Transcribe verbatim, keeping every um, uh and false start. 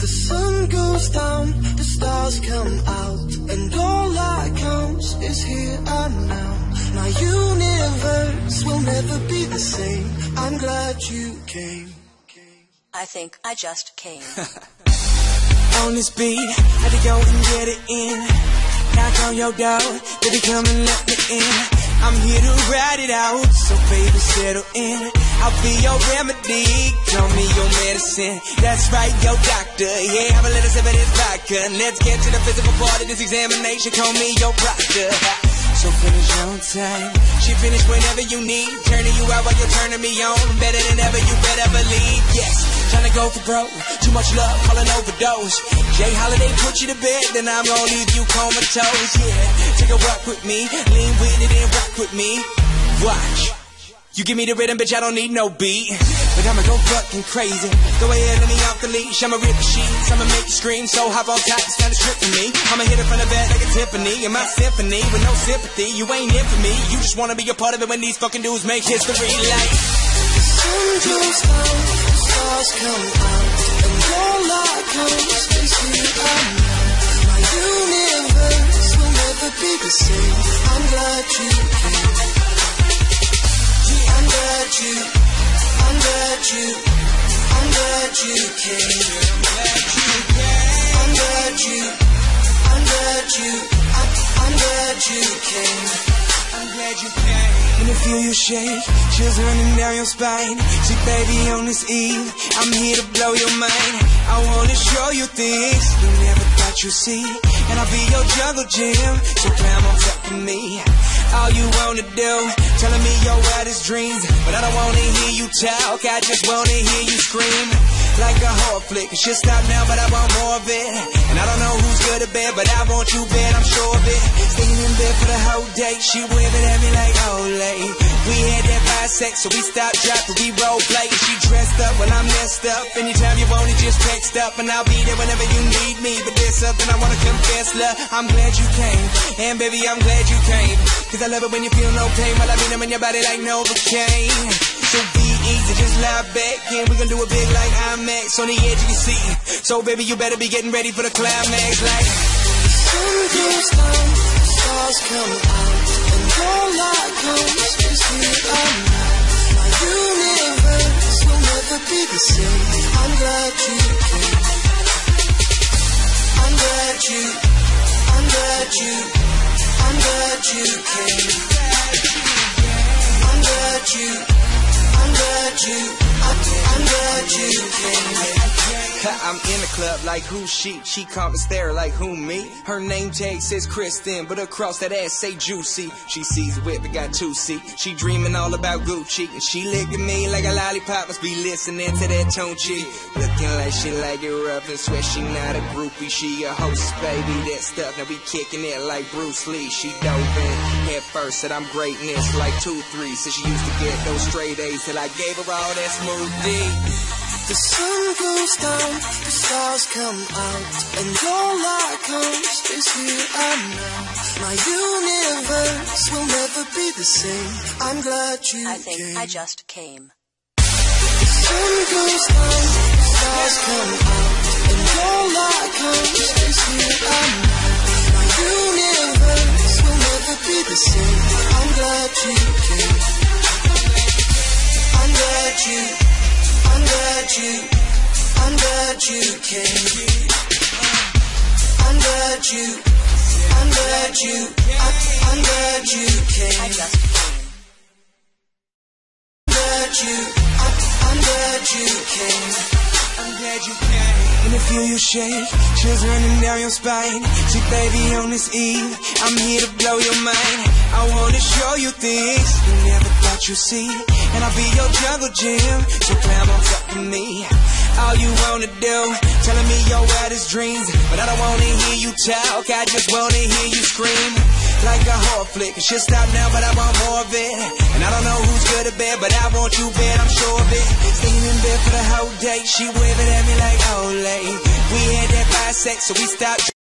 sun goes down, the stars come out, and all that counts is here and now. My universe will never be the same. I'm glad you came. I think I just came. On this beat, had to go and get it in. Knock on your door, baby, come and let me in. I'm here to ride it out, so baby, settle in. I'll be your remedy, call me your medicine. That's right, your doctor, yeah, have a little sip of this vodka. Let's get to the physical part of this examination, call me your proctor. So finish on time, she finish whenever you need. Turning you out while you're turning me on. Better than ever, you better believe, yes. Tryna go for broke, too much love, call an overdose. Jay Holiday put you to bed, then I'm gonna leave you comatose, yeah. Take a walk with me, lean with it and rock with me. Watch, you give me the rhythm, bitch, I don't need no beat. But I'ma go fucking crazy. Go ahead, let me off the leash, I'ma rip the sheets, I'ma make you scream, so hop on top, it's time to strip for me. I'ma hit it from the back like a Tiffany, in my symphony, with no sympathy, you ain't in for me. You just wanna be a part of it when these fucking dudes make history like. The sun goes down, the stars come out, and all that counts is here and now. My universe will never be the same. I'm glad you came. I'm glad you, I'm glad you, I'm glad you came. I'm glad you, I'm glad you, I'm, I'm glad you came. I'm glad you came. When I feel you shake, chills running down your spine. See, baby, on this eve, I'm here to blow your mind. I wanna show you things you never thought you'd see. And I'll be your jungle gym, so climb on top of me. All you wanna do, telling me your wildest dreams. But I don't wanna hear you talk, I just wanna hear you scream. Like a horror flick, it should stop now, but I want more of it. And I don't know who's good or bad, but I want you bad, I'm sure of it. Staying in bed for the whole day, she waving at me like Olay. We had that five sex, so we stopped, dropped, we role play. She dressed up, well I'm messed up. Anytime you want it, just text up, and I'll be there whenever you need me. But there's something I wanna confess, love, I'm glad you came. And baby, I'm glad you came. Cause I love it when you feel no pain, while I beat them in your body like Novocaine. So be easy, just lie back, and we gon' do it big like IMAX on the edge of your seat. So baby, you better be getting ready for the climax like. The sun goes down, the stars come out, and all that counts is here and now. My universe will never be the same. I'm glad you came. I'm glad you, I'm glad you, I'm glad you came. I'm glad you, I'm glad you, I'm, I'm glad you came. I'm in the club like who she, she come and stare like who me. Her name tag says Kristen, but across that ass say Juicy. She sees whip, it got two C. She dreaming all about Gucci, and she look at me like a lollipop. Must be listening to that Tunchi. Looking like she like it rough and sweat. She not a groupie, she a host, baby. That stuff, now we kicking it like Bruce Lee. She dove in head first, said I'm greatness like two three. Said she used to get those straight A's till I gave her all that smooth D. The sun goes down, the stars come out, and all that counts is here and now. My universe will never be the same. I'm glad you I think came. I just came. The sun goes down, the stars come out, and all that counts is here and now. My universe will never be the same. I'm glad you came. I'm glad you, I'm glad you, I'm glad you came. I'm glad you, I'm glad you, I'm, I'm glad you came. I just came. I'm glad you, I'm, I'm glad you came. I'm glad you came. When I feel you shake, chills running down your spine. See, baby, on this eve, I'm here to blow your mind. I wanna show you things you never thought you'd see. And I'll be your jungle gym, so climb on top of me. All you wanna do, telling me your wildest dreams. But I don't wanna hear you talk, I just wanna hear you scream. Like a horror flick, it should stop now, but I want more of it. And I don't know who's good or bad, but I want you bad, I'm sure of it. Staying in bed for the whole day, she waving at me like Olay. We had that five sex, so we stopped.